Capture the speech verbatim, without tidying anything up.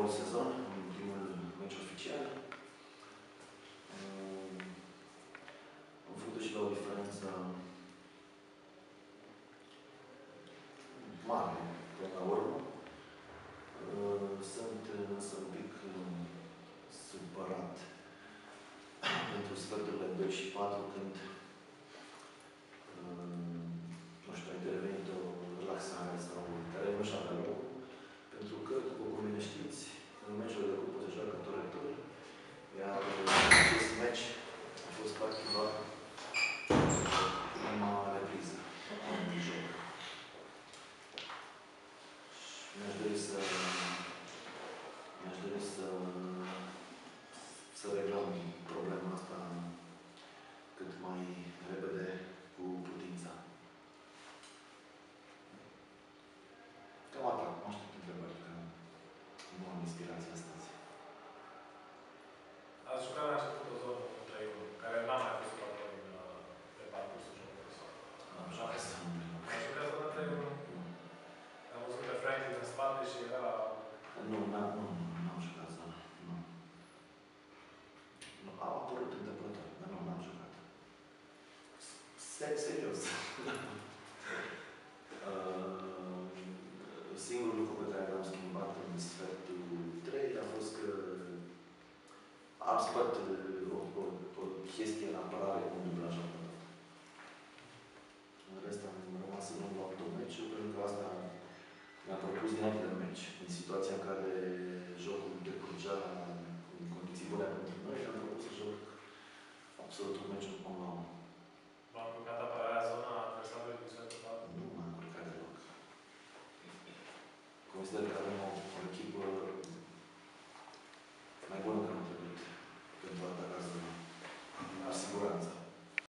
noul sezon, în primul meci oficial. Am făcut și la o diferență mare până la urmă. Sunt însă un pic supărat pentru sferturile doi și patru, când nu știu, a intervenit o relaxare sau care nu și avea loc. Pentru că, după cum bine știți, în meciul de cupă se joacă tur-retur, iar acest meci a fost practic doar prima repriză în joc. Și mi-aș dori să mi-aș dori să să reglăm problema asta cât mai repede cu putința. Cam atât, nu aștept întrebări, că nu am inspirație astăzi. Ați jucat la început o zonă cu trei unu, care n-a mai fost luată pe parcursul jocului sau? Am jucat să nu. Ați jucat zonă trei unu? Am văzut pe Franklin în spate și era... Nu, nu, nu am jucat zonă. Nu. Nu, au apărut întâmplător, dar nu, n-am jucat. Serios. Singurul lucru pe care l-am schimbat în sfertul trei a fost că am schimbat o, o, o chestie în apărare cu un dublaj apărat. În rest am rămas în urmă tot meciul, pentru că asta mi-am propus dinainte de meci. În situația în care jocul decurgea în condiții bune pentru noi, am propus să joc absolut tot meciul unu la unu. V-am încurcat apărarea zona adversarului din sfertul patru? Nu m-am încurcat deloc. Consider că avem o, o echipă